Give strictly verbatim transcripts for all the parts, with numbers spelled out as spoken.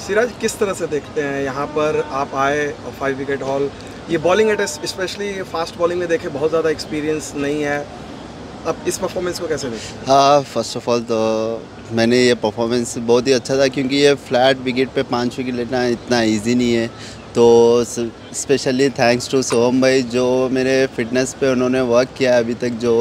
सिराज, किस तरह से देखते हैं यहाँ पर आप आए और फाइव विकेट हॉल, ये bowling attack specially fast bowling में देखे बहुत ज़्यादा एक्सपीरियंस नहीं है, अब इस परफॉर्मेंस को कैसे देखते हैं? हाँ, फर्स्ट ऑफ ऑल तो मैंने ये परफॉर्मेंस बहुत ही अच्छा था, क्योंकि ये फ्लैट विकेट पे पाँच विकेट लेना इतना इजी नहीं है। तो स्पेशली थैंक्स टू सोहम भाई, जो मेरे फिटनेस पे उन्होंने वर्क किया है अभी तक, जो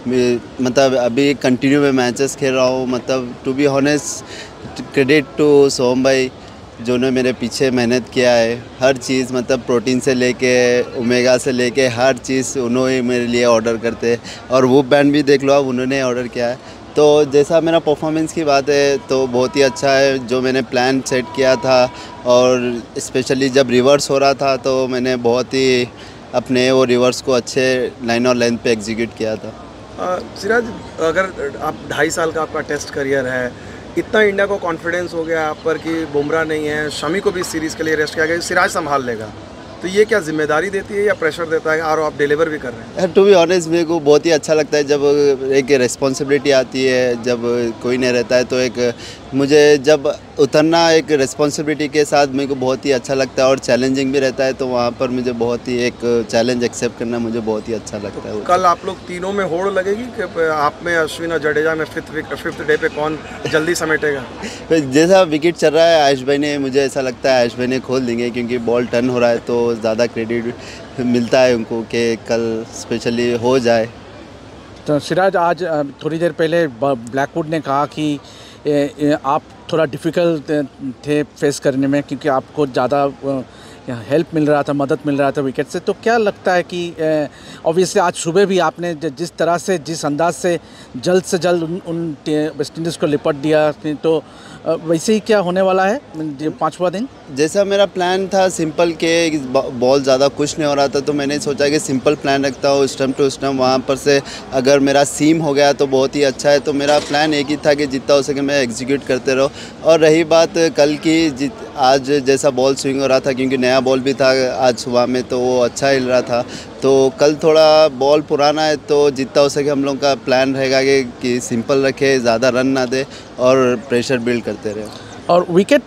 मतलब अभी कंटिन्यू में मैचेस खेल रहा हूँ। मतलब to be honest, credit to Soham भाई, जो ने मेरे पीछे मेहनत किया है। हर चीज़ मतलब प्रोटीन से लेके ओमेगा से लेके हर चीज़ उन्होंने मेरे लिए ऑर्डर करते हैं। और वो बैंड भी देख लो आप, उन्होंने ऑर्डर किया है। तो जैसा मेरा परफॉर्मेंस की बात है तो बहुत ही अच्छा है, जो मैंने प्लान सेट किया था। और स्पेशली जब रिवर्स हो रहा था तो मैंने बहुत ही अपने वो रिवर्स को अच्छे लाइन और लेंथ पे एग्जीक्यूट किया था। सिराज, अगर आप ढाई साल का आपका टेस्ट करियर है, इतना इंडिया को कॉन्फिडेंस हो गया आप पर कि बुमराह नहीं है, शमी को भी इस सीरीज़ के लिए रेस्ट किया गया, सिराज संभाल लेगा, तो ये क्या जिम्मेदारी देती है या प्रेशर देता है, और आप डिलीवर भी कर रहे हैं? टू बी ऑनेस्ट, मेरे को बहुत ही अच्छा लगता है जब एक रिस्पॉन्सिबिलिटी आती है, जब कोई नहीं रहता है तो एक मुझे जब उतरना एक रिस्पॉन्सिबिलिटी के साथ मेरे को बहुत ही अच्छा लगता है, और चैलेंजिंग भी रहता है। तो वहाँ पर मुझे बहुत ही एक चैलेंज एक्सेप्ट करना मुझे बहुत ही अच्छा लगता है। कल आप लोग तीनों में होड़ लगेगी कि आप में, अश्विन और जडेजा में फिफ्थ फिफ्थ डे पे कौन जल्दी समेटेगा? जैसा विकेट चल रहा है आयुष भाई ने, मुझे ऐसा लगता है आयुष भाई ने खोल देंगे, क्योंकि बॉल टर्न हो रहा है तो ज़्यादा क्रेडिट मिलता है उनको कि कल स्पेशली हो जाए। तो सिराज, आज थोड़ी देर पहले ब्लैकवुड ने कहा कि आप थोड़ा डिफ़िकल्ट थे फेस करने में, क्योंकि आपको ज़्यादा हेल्प मिल रहा था, मदद मिल रहा था विकेट से। तो क्या लगता है कि ऑब्वियसली आज सुबह भी आपने जिस तरह से, जिस अंदाज से जल्द से जल्द उन, उन वेस्ट इंडीज़ को लिपट दिया, तो वैसे ही क्या होने वाला है पाँचवा दिन? जैसा मेरा प्लान था सिंपल के बॉल ज़्यादा कुछ नहीं हो रहा था, तो मैंने सोचा कि सिंपल प्लान रखता हूँ, स्टम्प टू स्टम्प। वहाँ पर से अगर मेरा सीम हो गया तो बहुत ही अच्छा है। तो मेरा प्लान एक ही था कि जितना हो सके मैं एग्जीक्यूट करते रहो। और रही बात कल की, जित आज जैसा बॉल स्विंग हो रहा था, क्योंकि नया बॉल भी था आज सुबह में, तो वो अच्छा हिल रहा था। तो कल थोड़ा बॉल पुराना है, तो जितना हो सके हम लोग का प्लान रहेगा कि, कि सिंपल रखे, ज़्यादा रन ना दे और प्रेशर बिल्ड करते रहे। और विकेट,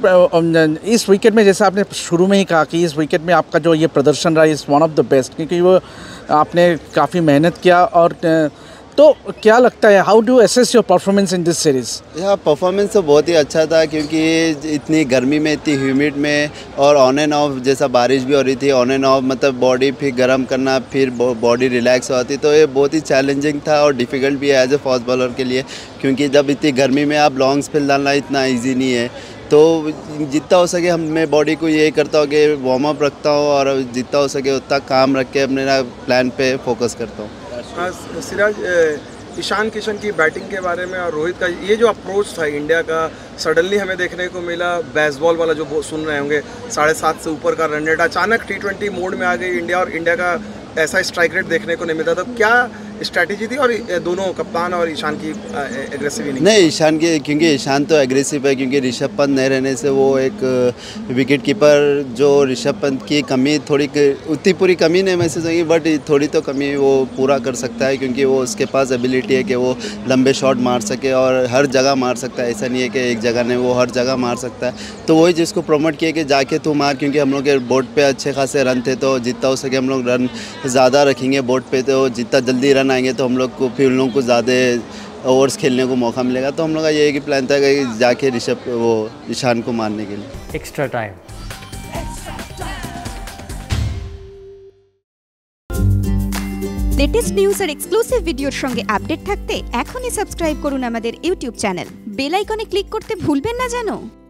इस विकेट में जैसा आपने शुरू में ही कहा कि इस विकेट में आपका जो ये प्रदर्शन रहा is one of the best, क्योंकि वो आपने काफ़ी मेहनत किया। और तो क्या लगता है, how do assess your performance in this series? यह परफॉर्मेंस तो बहुत ही अच्छा था, क्योंकि इतनी गर्मी में, इतनी ह्यूमिड में, और ऑन एंड ऑफ जैसा बारिश भी हो रही थी, ऑन एंड ऑफ मतलब बॉडी फिर गर्म करना, फिर बॉडी रिलैक्स होती, तो ये बहुत ही चैलेंजिंग था और डिफ़िकल्ट भी है एज ए फास्ट बॉलर के लिए, क्योंकि जब इतनी गर्मी में आप लॉन्ग स्पिन डालना इतना ईजी नहीं है। तो जितना हो सके हम मैं बॉडी को ये करता हूँ कि वार्म अप रखता हूँ, और जितना हो सके उतना काम रख के अपने प्लान पे फोकस करता हूँ। सिराज, ईशान किशन की बैटिंग के बारे में और रोहित का ये जो अप्रोच था इंडिया का, सडनली हमें देखने को मिला बेसबॉल वाला, जो सुन रहे होंगे साढ़े सात से ऊपर का रन रेट, अचानक टी ट्वेंटी मोड में आ गई इंडिया, और इंडिया का ऐसा स्ट्राइक रेट देखने को नहीं मिलता। तो क्या स्ट्रैटेजी थी, और दोनों कप्तान और ईशान की एग्रेसिव नहीं? नहीं, ईशान की, क्योंकि ईशान तो एग्रेसिव है, क्योंकि ऋषभ पंत नहीं रहने से वो एक विकेट कीपर, जो ऋषभ पंत की कमी थोड़ी, उतनी पूरी कमी नहीं महसूस होगी, बट थोड़ी तो कमी वो पूरा कर सकता है, क्योंकि वो उसके पास एबिलिटी है कि वो लंबे शॉट मार सके और हर जगह मार सकता है। ऐसा नहीं है कि एक जगह नहीं, वो हर जगह मार सकता है। तो वही जिसको प्रमोट किया कि जाके तू मार, क्योंकि हम लोग के बोर्ड पे अच्छे खासे रन थे, तो जितना हो सके हम लोग रन ज़्यादा रखेंगे बोर्ड पे, तो जितना जल्दी रन आएंगे तो हम लोग को फिर उन लोगों को ज़्यादा ओवर्स खेलने को मौका मिलेगा। तो हम लोग का ये एक ही प्लान था कि जाके ऋषभ वो ईशान को मारने के लिए। Extra time. लेटेस्ट নিউজ আর এক্সক্লুসিভ ভিডিওর সঙ্গে আপডেট থাকতে এখনই সাবস্ক্রাইব করুন আমাদের ইউটিউব চ্যানেল। বেল আইকনে ক্লিক করতে ভুলবেন না যেন।